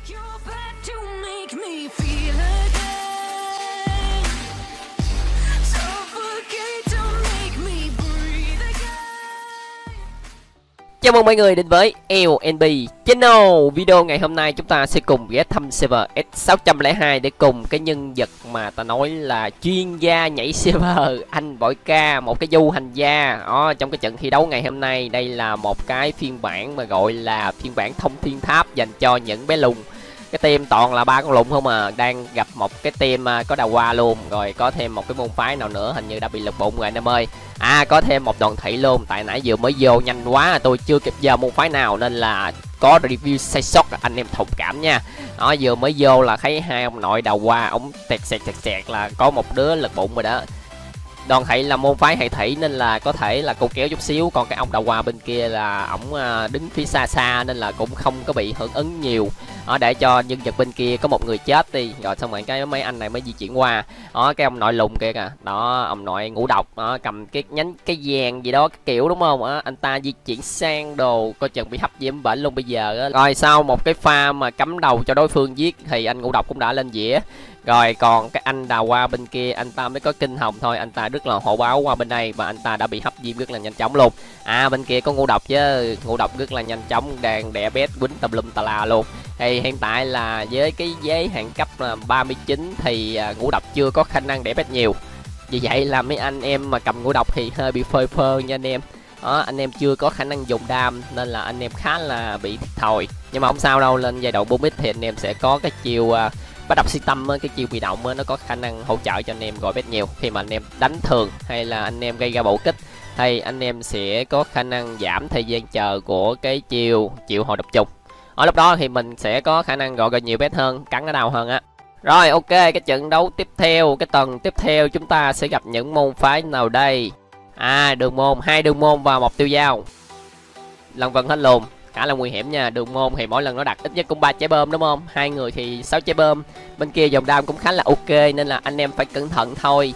Chào mừng mọi người đến với LNB Channel. Video ngày hôm nay chúng ta sẽ cùng ghé thăm server S602 để cùng cái nhân vật mà ta nói là chuyên gia nhảy server, anh Bội Ca, một cái du hành gia. Trong cái trận thi đấu ngày hôm nay, đây là một cái phiên bản mà gọi là phiên bản thông thiên tháp dành cho những bé lùn. Cái team toàn là 3 con lùn không à, đang gặp một cái team có đào hoa luôn, rồi có thêm một cái môn phái nào nữa hình như đã bị lục bụng rồi anh em ơi. Có thêm một đoàn thị luôn, tại nãy vừa mới vô nhanh quá tôi chưa kịp giờ môn phái nào nên là có review sai sót, anh em thông cảm nha. Vừa mới vô là thấy hai ông nội đào hoa, ổng tẹt sẹt là có một đứa lật bụng rồi đó. Đoàn thị là môn phái hệ thủy nên là có thể là cô kéo chút xíu, còn cái ông đào hoa bên kia là ổng đứng phía xa xa nên là cũng không có bị hưởng ứng nhiều. Để cho nhân vật bên kia có một người chết đi, rồi xong rồi cái mấy anh này mới di chuyển qua. Cái ông nội lùn kia kìa, đó ông nội ngũ độc, cầm cái nhánh cái vàng gì đó cái kiểu đúng không? Anh ta di chuyển sang đồ coi chừng bị hấp diễm bệnh luôn bây giờ. Rồi sau một cái pha mà cắm đầu cho đối phương giết thì anh ngũ độc cũng đã lên dĩa. Rồi còn cái anh đào hoa bên kia anh ta mới có kinh hồng thôi, anh ta rất là hộ báo qua bên đây và anh ta đã bị hấp diêm rất là nhanh chóng luôn. Bên kia có ngũ độc chứ, ngũ độc rất là nhanh chóng, đang đè bét quýnh tùm lum tà la luôn. Thì hiện tại là với cái giới hạn cấp là 39 thì ngũ độc chưa có khả năng đè bét nhiều. Vì vậy là mấy anh em mà cầm ngũ độc thì hơi bị phơi phơ nha anh em. Anh em chưa có khả năng dùng đam nên là anh em khá là bị thiệt thòi. Nhưng mà không sao đâu, lên giai đoạn 4x thì anh em sẽ có cái chiều bắt độc si tâm, cái chiêu bị động nó có khả năng hỗ trợ cho anh em gọi bét nhiều. Khi mà anh em đánh thường hay là anh em gây ra bổ kích thì anh em sẽ có khả năng giảm thời gian chờ của cái chiêu chịu hồi độc trùng. Ở lúc đó thì mình sẽ có khả năng gọi nhiều bét hơn, cắn ở đau hơn á. Rồi ok, cái trận đấu tiếp theo, cái tuần tiếp theo chúng ta sẽ gặp những môn phái nào đây? Đường môn, 2 đường môn và 1 tiêu dao. Lần vần hết luôn, khá là nguy hiểm nha. Đường môn thì mỗi lần nó đặt ít nhất cũng 3 trái bơm đúng không? 2 người thì 6 trái bơm. Bên kia dòng đam cũng khá là ok nên là anh em phải cẩn thận thôi.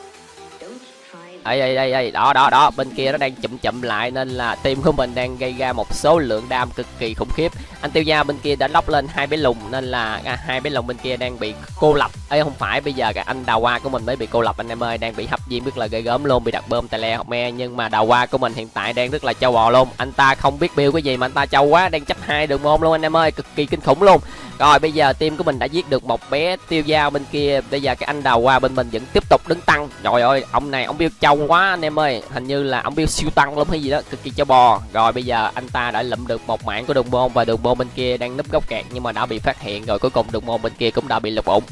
Đây đó bên kia nó đang chụm lại nên là team của mình đang gây ra một số lượng đam cực kỳ khủng khiếp. Anh tiêu gia bên kia đã lóc lên 2 bé lùn nên là 2 bé lùn bên kia đang bị cô lập. Không phải, bây giờ cái anh đào hoa của mình mới bị cô lập anh em ơi, đang bị hấp diêm rất là ghê gớm luôn, bị đặt bơm tài le học me. Nhưng mà đào hoa của mình hiện tại đang rất là trâu bò luôn, anh ta không biết build cái gì mà anh ta trâu quá, đang chấp 2 đường môn luôn anh em ơi, cực kỳ kinh khủng luôn. Rồi bây giờ team của mình đã giết được một bé tiêu dao bên kia, bây giờ cái anh đào hoa bên mình vẫn tiếp tục đứng tăng. Trời ơi, ông này ông build trâu quá anh em ơi, hình như là ông build siêu tăng lắm hay gì đó, cực kỳ trâu bò. Rồi bây giờ anh ta đã lụm được một mạng của đường môn và đường môn bên kia đang núp góc kẹt nhưng mà đã bị phát hiện rồi, cuối cùng đường môn bên kia cũng đã bị lục ủng.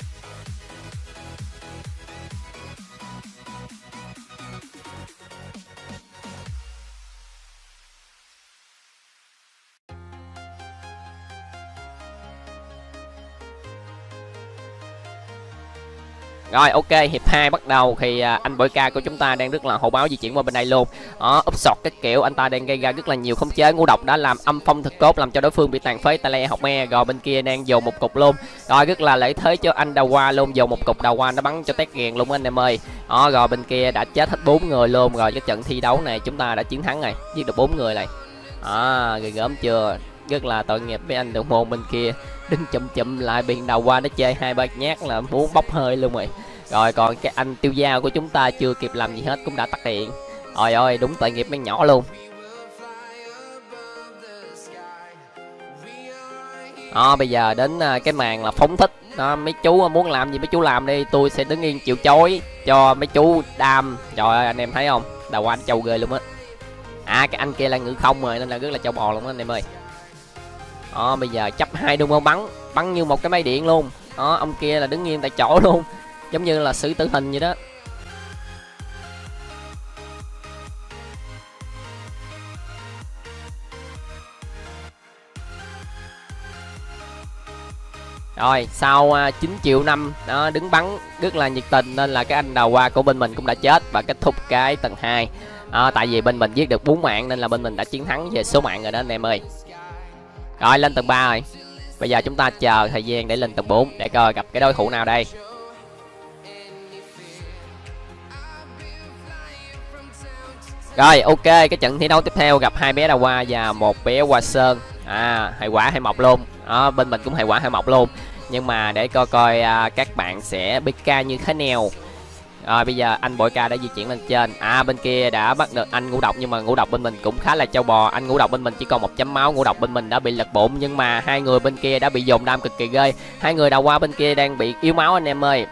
Rồi ok, hiệp 2 bắt đầu thì anh Bội Ca của chúng ta đang rất là hộ báo di chuyển qua bên đây luôn. Úp sọt cái kiểu, anh ta đang gây ra rất là nhiều khống chế. Ngũ độc đã làm âm phong thực cốt làm cho đối phương bị tàn phế tài le học me. Rồi bên kia đang dồn một cục luôn. Rồi rất là lợi thế cho anh đào hoa luôn, dồn một cục đào hoa nó bắn cho tét ghiền luôn anh em ơi. Rồi bên kia đã chết hết 4 người luôn. Rồi cái trận thi đấu này chúng ta đã chiến thắng rồi, giết được 4 người này. Ghê gớm chưa? Rất là tội nghiệp với anh đồng môn bên kia, đứng chụm lại biển đào hoa nó chơi 2-3 nhát là muốn bốc hơi luôn rồi. Rồi còn cái anh tiêu dao của chúng ta chưa kịp làm gì hết cũng đã tắt điện. Trời ơi, đúng tội nghiệp mấy nhỏ luôn. Bây giờ đến cái màn là phóng thích. Mấy chú muốn làm gì mấy chú làm đi, tôi sẽ đứng yên chịu chối cho mấy chú đam. Trời ơi anh em thấy không, đào hoa trâu ghê luôn á. Cái anh kia là ngự không rồi nên là rất là trâu bò luôn á anh em ơi. Bây giờ chấp 2 đường môn bắn như một cái máy điện luôn. Ông kia là đứng yên tại chỗ luôn, giống như là xử tử hình vậy đó. Rồi sau 9 triệu năm đó đứng bắn rất là nhiệt tình nên là cái anh đào hoa của bên mình cũng đã chết và kết thúc cái tầng 2. Tại vì bên mình giết được 4 mạng nên là bên mình đã chiến thắng về số mạng rồi đó anh em ơi. Rồi lên tầng 3 rồi. Bây giờ chúng ta chờ thời gian để lên tầng 4 để coi gặp cái đối thủ nào đây. Rồi ok, cái trận thi đấu tiếp theo gặp 2 bé đào hoa và 1 bé hoa sơn. Hay quả hay mọc luôn. đó, bên mình cũng hệ quả hệ mộc luôn. Nhưng mà để coi coi các bạn sẽ BK như thế nào. Rồi bây giờ anh Bội Ca đã di chuyển lên trên. Bên kia đã bắt được anh Ngũ Độc, nhưng mà Ngũ Độc bên mình cũng khá là trâu bò. Anh Ngũ Độc bên mình chỉ còn 1 chấm máu, Ngũ Độc bên mình đã bị lật bụng, nhưng mà hai người bên kia đã bị dồn đam cực kỳ ghê. Hai người đầu qua bên kia đang bị yếu máu anh em ơi.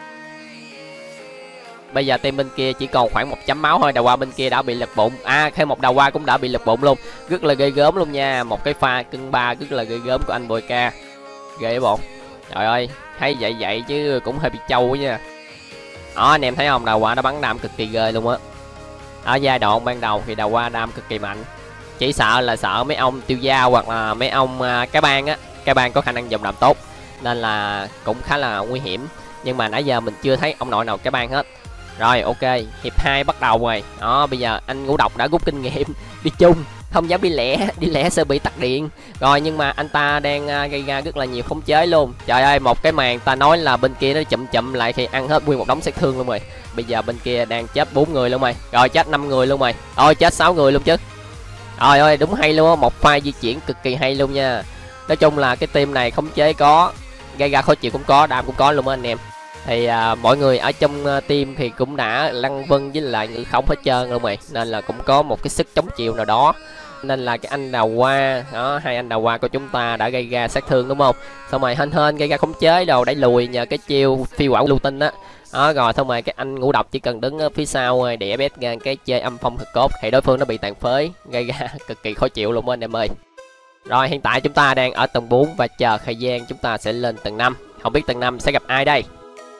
Bây giờ team bên kia chỉ còn khoảng 1 chấm máu thôi, đầu qua bên kia đã bị lật bụng. Thêm một đầu qua cũng đã bị lật bụng luôn. Rất là ghê gớm luôn nha. Một cái pha cân 3 rất là ghê gớm của anh Bội Ca. Ghê bọn. Trời ơi, thấy vậy chứ cũng hơi bị trâu nha. Đó, anh em thấy không, đầu qua nó bắn đam cực kỳ ghê luôn á. Ở giai đoạn ban đầu thì đầu qua đam cực kỳ mạnh. Chỉ sợ mấy ông tiêu dao hoặc là mấy ông cái bang á, cái bang có khả năng dùng đam tốt nên là cũng khá là nguy hiểm. Nhưng mà nãy giờ mình chưa thấy ông nội nào cái bang hết. Rồi ok, hiệp 2 bắt đầu rồi. Đó, bây giờ anh Ngũ Độc đã rút kinh nghiệm đi chung, không dám đi lẻ sẽ bị tắt điện. Rồi nhưng mà anh ta đang gây ra rất là nhiều khống chế luôn. Trời ơi, một cái màn ta nói là bên kia nó chậm lại khi ăn hết nguyên một đống sát thương luôn rồi. Bây giờ bên kia đang chết 4 người luôn rồi. Rồi chết 5 người luôn rồi. Ôi chết 6 người luôn chứ. Trời ơi, đúng hay luôn á, một pha di chuyển cực kỳ hay luôn nha. Nói chung là cái team này khống chế có, gây ra khó chịu cũng có, đam cũng có luôn á anh em. Thì mọi người ở trong team thì cũng đã lăng vân với lại ngự không hết trơn luôn rồi, nên là cũng có một cái sức chống chịu nào đó. Nên là cái anh đầu qua đó, hai anh đầu qua của chúng ta đã gây ra sát thương đúng không, xong rồi hên gây ra khống chế đồ đẩy lùi nhờ cái chiêu phi quả lưu tinh á. Rồi xong rồi cái anh Ngũ Độc chỉ cần đứng ở phía sau rồi để ép ra cái chơi âm phong thật cốt thì đối phương nó bị tàn phế, gây ra cực kỳ khó chịu luôn á anh em ơi. Rồi hiện tại chúng ta đang ở tầng 4 và chờ thời gian chúng ta sẽ lên tầng 5. Không biết tầng 5 sẽ gặp ai đây.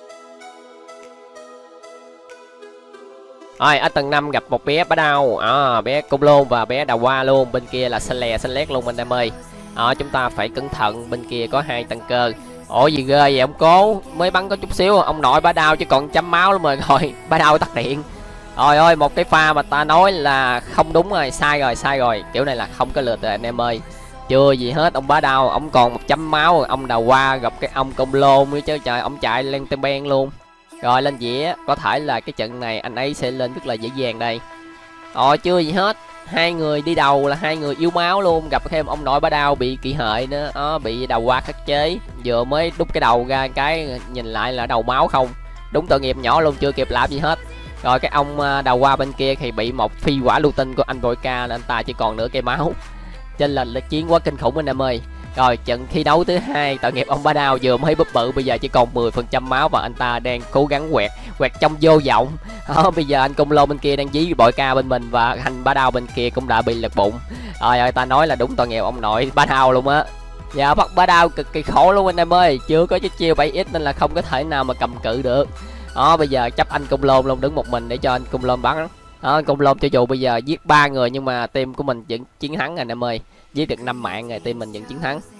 Rồi ở tầng 5 gặp một bé bá đao, bé cung lôn và bé đầu qua luôn. Bên kia là xanh lét luôn anh em ơi. Chúng ta phải cẩn thận, bên kia có 2 tăng cơ. Ủa gì ghê vậy ông Cố, mới bắn có chút xíu ông nội bá đao chứ còn chấm máu lắm rồi. Bá đao tắt điện. Trời ơi, một cái pha mà ta nói là không đúng rồi, sai rồi. Kiểu này là không có lượt rồi anh em ơi. Chưa gì hết, ông bá đao ông còn 1 chấm máu, ông đầu qua gặp cái ông cung lôn nữa chứ trời, ông chạy lên tem ben luôn. Rồi lên dĩa, có thể là cái trận này anh ấy sẽ lên rất là dễ dàng đây. Rồi chưa gì hết, 2 người đi đầu là 2 người yếu máu luôn, gặp thêm ông nội bá đao bị kỵ hợi nữa, bị đầu qua khắc chế. Vừa mới đút cái đầu ra cái nhìn lại là đầu máu không. Đúng tội nghiệp nhỏ luôn, chưa kịp làm gì hết. Rồi cái ông đầu qua bên kia thì bị một phi quả lưu tinh của anh Bội Ca, nên anh ta chỉ còn nửa cây máu. Trên là lực chiến quá kinh khủng anh em ơi. Rồi trận thi đấu thứ 2, tội nghiệp ông bá đao vừa mới búp bự bây giờ chỉ còn 10% máu và anh ta đang cố gắng quẹt trong vô vọng. Bây giờ anh Cung Lô bên kia đang dí Bội Ca bên mình và anh bá đao bên kia cũng đã bị lật bụng. Rồi ta nói là đúng tội nghiệp ông nội bá đao luôn á. Dạ bắt bá đao cực kỳ khổ luôn anh em ơi, chưa có cái chiêu 7x nên là không có thể nào mà cầm cự được. Bây giờ chấp anh Cung Lôn luôn, đứng một mình để cho anh Cung Lôn bắn. Cung Lôn cho dù bây giờ giết 3 người nhưng mà team của mình vẫn chiến thắng anh em ơi. Giết được 5 mạng rồi team mình vẫn chiến thắng.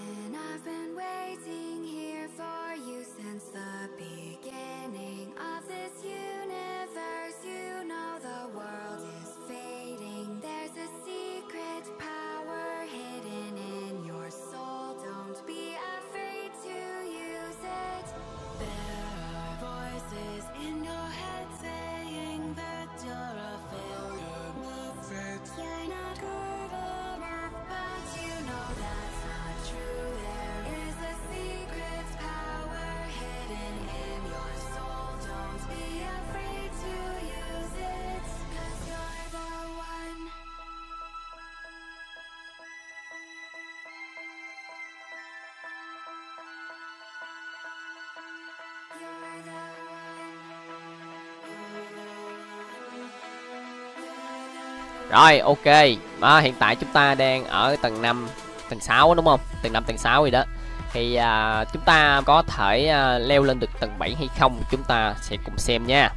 Rồi ok, hiện tại chúng ta đang ở tầng 5, tầng 6 đúng không? Tầng 5, tầng 6 gì đó. Thì chúng ta có thể leo lên được tầng 7 hay không? Chúng ta sẽ cùng xem nha.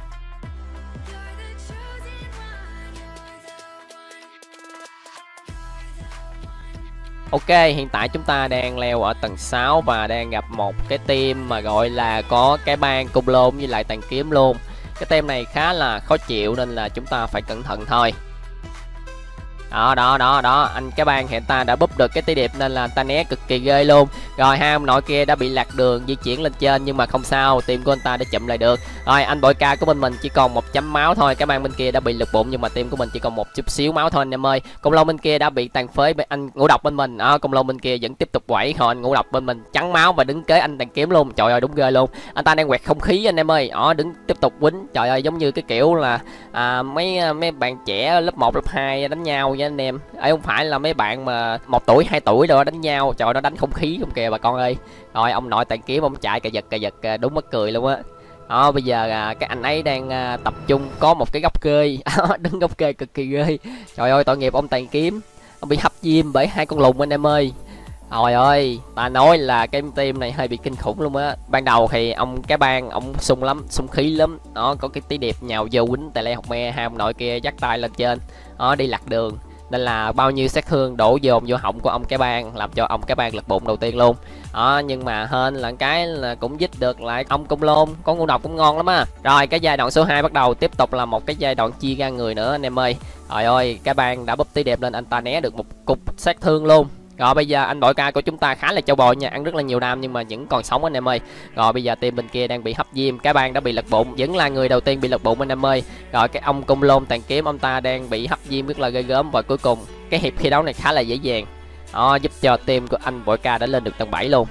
Ok, hiện tại chúng ta đang leo ở tầng 6 và đang gặp một cái team mà gọi là có cái bang cung lôn với lại tàn kiếm luôn. Cái team này khá là khó chịu nên là chúng ta phải cẩn thận thôi. Đó, anh cái bang hiện ta đã búp được cái tỷ điệp nên là ta né cực kỳ ghê luôn. Rồi hai ông nội kia đã bị lạc đường di chuyển lên trên nhưng mà không sao, team của anh ta đã chậm lại được. Rồi anh bội ca của bên mình chỉ còn 1 chấm máu thôi, cái bang bên kia đã bị lật bụng nhưng mà team của mình chỉ còn một chút xíu máu thôi anh em ơi. Công long bên kia đã bị tàn phế, anh ngũ độc bên mình, công long bên kia vẫn tiếp tục quẩy, rồi anh ngũ độc bên mình trắng máu và đứng kế anh tàn kiếm luôn. Trời ơi đúng ghê luôn, anh ta đang quẹt không khí anh em ơi, đứng tiếp tục quýnh. Trời ơi giống như cái kiểu là mấy bạn trẻ lớp 1 lớp 2 đánh nhau với anh em ấy, không phải là mấy bạn mà 1 tuổi 2 tuổi rồi đánh nhau. Trời ơi nó đánh không khí không kìa bà con ơi. Rồi ông nội tàn kiếm ông chạy cà giật đúng mất cười luôn á. Bây giờ cái anh ấy đang tập trung có một cái góc kê đứng góc kê cực kỳ ghê. Trời ơi tội nghiệp ông tàn kiếm, ông bị hấp diêm bởi 2 con lùn anh em ơi. Trời ơi ta nói là cái team này hơi bị kinh khủng luôn á. Ban đầu thì ông cái bang ông sung lắm, sung khí lắm, có cái tí điệp nhào vô quýnh tại lê học me, hai ông nội kia dắt tay lên trên đi lạc đường nên là bao nhiêu sát thương đổ dồn vô họng của ông cái bang, làm cho ông cái bang lật bụng đầu tiên luôn. Nhưng mà hên là cái là cũng dít được lại ông công lôn, con ngũ độc cũng ngon lắm á. Rồi cái giai đoạn số 2 bắt đầu, tiếp tục là một cái giai đoạn chia ra người nữa anh em ơi. Trời ơi cái bang đã búp tí đẹp lên, anh ta né được một cục sát thương luôn. Rồi bây giờ anh bội ca của chúng ta khá là châu bò nha, ăn rất là nhiều đam nhưng mà vẫn còn sống anh em ơi. Rồi bây giờ team bên kia đang bị hấp diêm, cái bang đã bị lật bụng, vẫn là người đầu tiên bị lật bụng anh em ơi. Rồi cái ông cung lôn tàn kiếm ông ta đang bị hấp diêm rất là ghê gớm, và cuối cùng cái hiệp thi đấu này khá là dễ dàng. Giúp cho team của anh bội ca đã lên được tầng 7 luôn.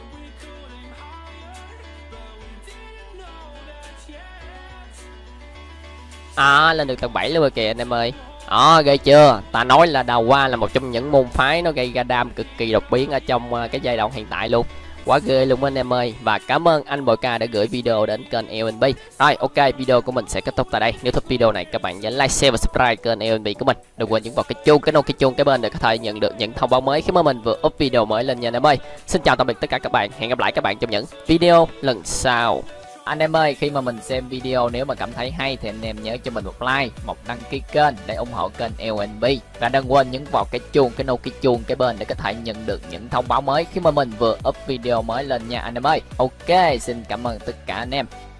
Lên được tầng 7 luôn rồi kìa anh em ơi. Ghê chưa, ta nói là đào hoa là một trong những môn phái nó gây ra đam cực kỳ đột biến ở trong cái giai đoạn hiện tại luôn, quá ghê luôn anh em ơi. Và cảm ơn anh bội ca đã gửi video đến kênh LNB. Rồi ok, video của mình sẽ kết thúc tại đây. Nếu thích video này các bạn nhớ like, share và subscribe kênh LNB của mình. Đừng quên nhấn vào cái chuông, cái chuông cái bên để có thể nhận được những thông báo mới khi mà mình vừa up video mới lên nha anh em ơi. Xin chào tạm biệt tất cả các bạn, hẹn gặp lại các bạn trong những video lần sau. Anh em ơi, khi mà mình xem video nếu mà cảm thấy hay thì anh em nhớ cho mình một like, một đăng ký kênh để ủng hộ kênh LNB. Và đừng quên nhấn vào cái chuông, cái chuông cái bên để có thể nhận được những thông báo mới khi mà mình vừa up video mới lên nha anh em ơi. Ok, xin cảm ơn tất cả anh em.